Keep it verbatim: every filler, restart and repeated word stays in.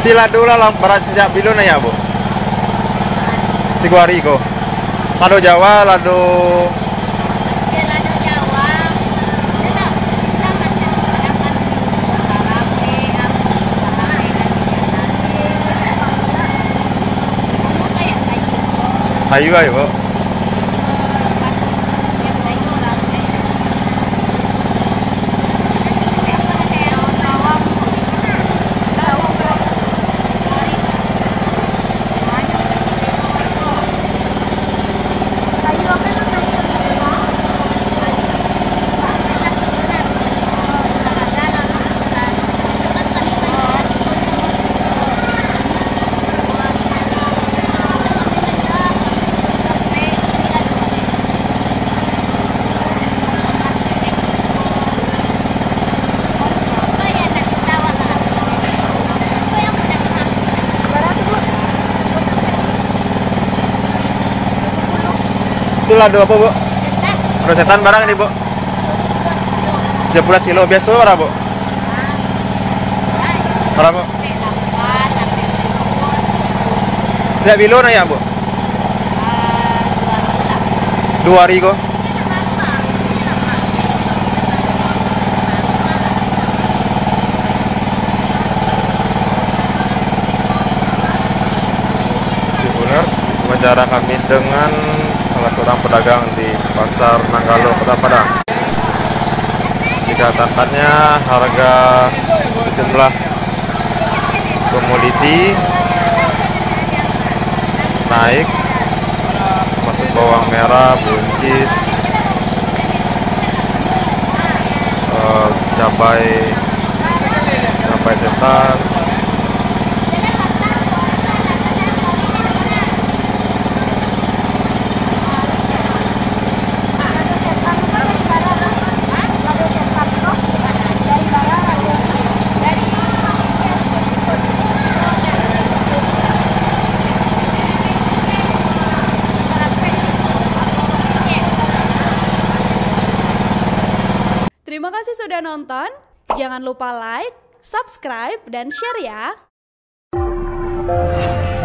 Tila dulu lah berat sejak bilon ya bu. Tiga hari kok. Lado Jawa, lado sayu ayo bu. Itu lado apa bu? Rosetan barang nih bu? tiga belas kilo biasa berapa bu? Berapa bu? Tidak bilon ya bu? Dua hari kok. Wawancara kami dengan salah seorang pedagang di Pasar Nanggalo, Kota Padang. Dikatakannya harga sejumlah komoditi naik, masuk bawang merah, buncis, uh, cabai, cabai setan. Terima kasih sudah nonton. Jangan lupa like, subscribe, dan share ya.